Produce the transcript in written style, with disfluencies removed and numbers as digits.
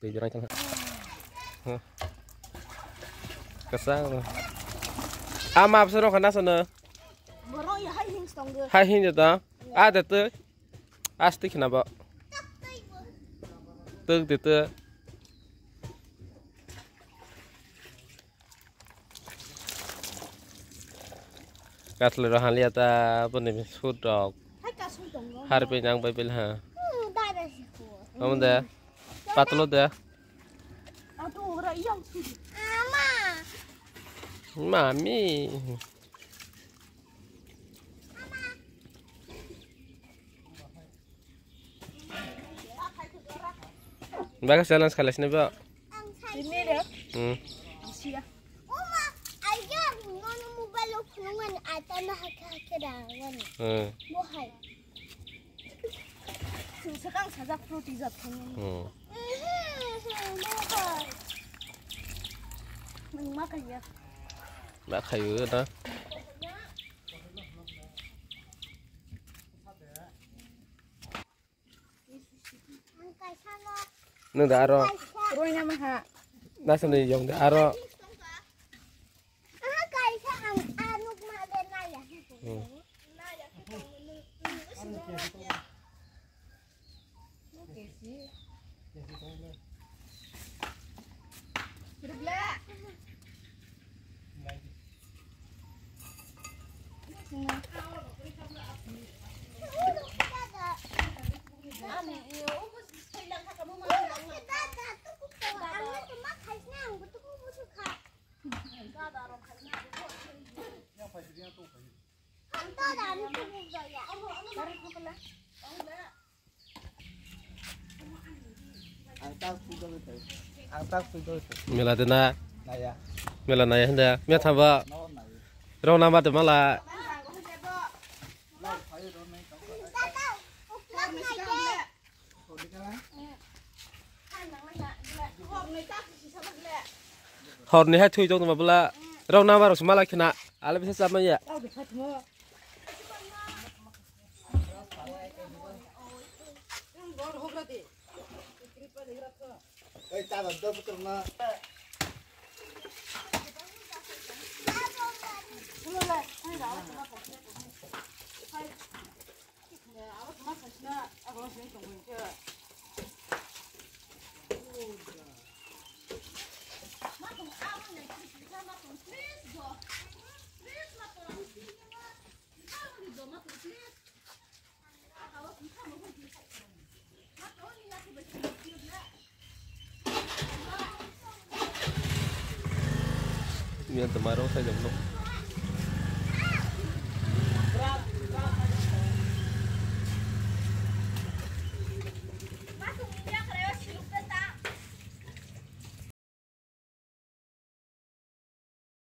từ cho nó chẳng hạn kesal ama apa kana sana hai hin jata ada tu asti kenapa tu kat lu rahan lihat apa nih food dog hari penyang babil ha kamu dah patlo dah mami bagus jalan sekali sini pak ini deh sekarang saja fruit jatuhnya. Makan ya. Đã khử đó. Nung đã rồi. Rồi nha mà hả. Đã xong rồi dùng đã rồi. Mila tena, mila naya henda, mila thamba, rau nama tu malah. Hor ni hai thui jong tu malah, rau nama harus malah kena, ala bisa sama ya. Mian temarau saya jam